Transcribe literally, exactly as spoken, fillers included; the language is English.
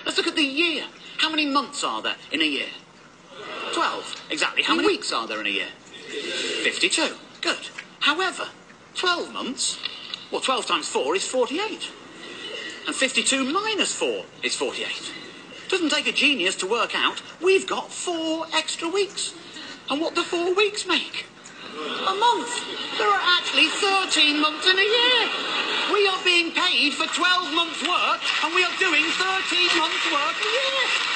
Let's look at the year. How many months are there in a year? Twelve. Exactly. How many weeks are there in a year? Fifty-two. Good. However, twelve months, well, twelve times four is forty-eight. And fifty-two minus four is forty-eight. Doesn't take a genius to work out we've got four extra weeks. And what do four weeks make? A month. There are actually thirteen months in a year. We are being paid for twelve months' work, and we are doing thirteen months' work a year.